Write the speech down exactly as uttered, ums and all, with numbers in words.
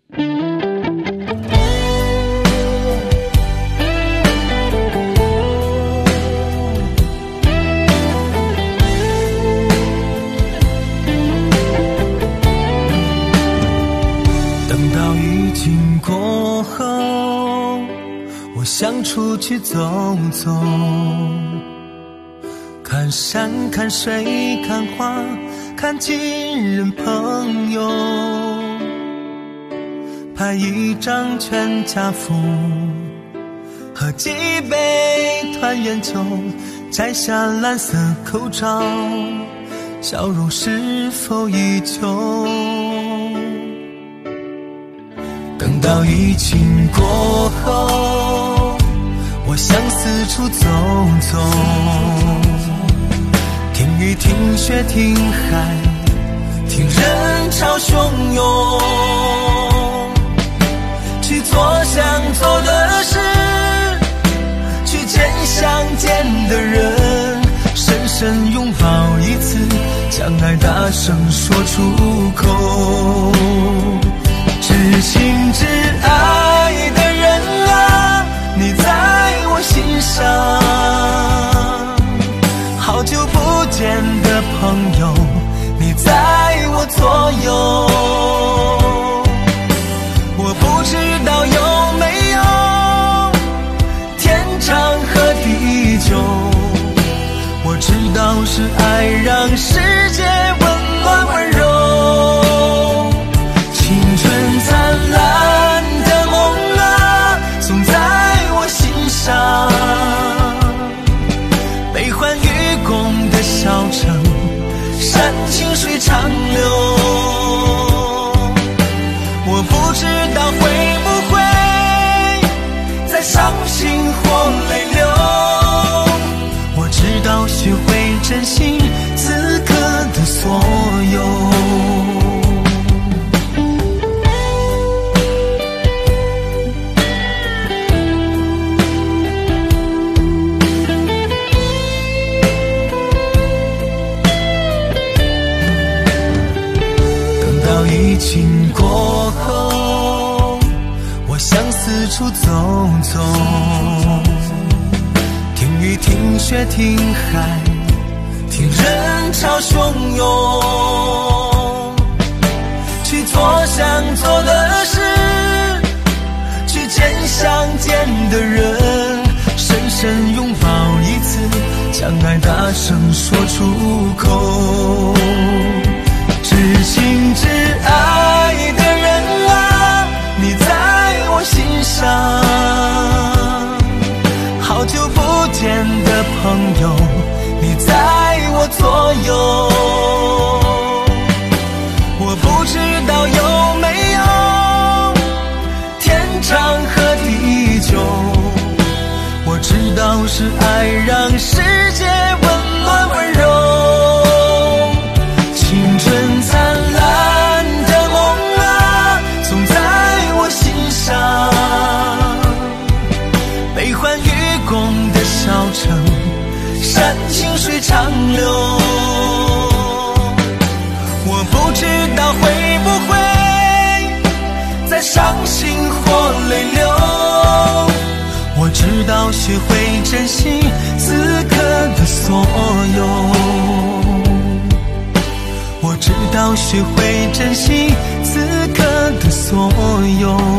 等到雨季过后，我想出去走走，看山看水看花看亲人朋友，拍一张全家福，喝几杯团圆酒，摘下蓝色口罩，笑容是否依旧？等到疫情过后，我想四处走走，听雨听雪听海，听人潮汹涌，去做想做的事，去见想见的人，深深拥抱一次，将爱大声说出口。知情知爱的人啊，你在我心上，好久不见的朋友，你在我左右。我不知道有没有天长和地久，我知道是爱让世界温暖温柔。青春灿烂的梦啊，总在我心上，悲欢与共的小城，山清水长流。我不知道会不会再伤心或泪流，我知道学会珍惜此刻的所有。疫情过后，我想四处走走，听雨听雪听海，听人潮汹涌，去做想做的事，去见想见的人，深深拥抱一次，将爱大声说出口。知情知爱的人啊，你在我心上，好久不见的朋友，你在我左右。我不知道有没有天长和地久，我知道是爱让世界温暖温柔。春灿烂的梦啊，总在我心上，悲欢与共的小城，山清水长流。我不知道会不会再伤心或泪流，我知道学会珍惜此刻的所有。我知道学会珍惜此刻的所有。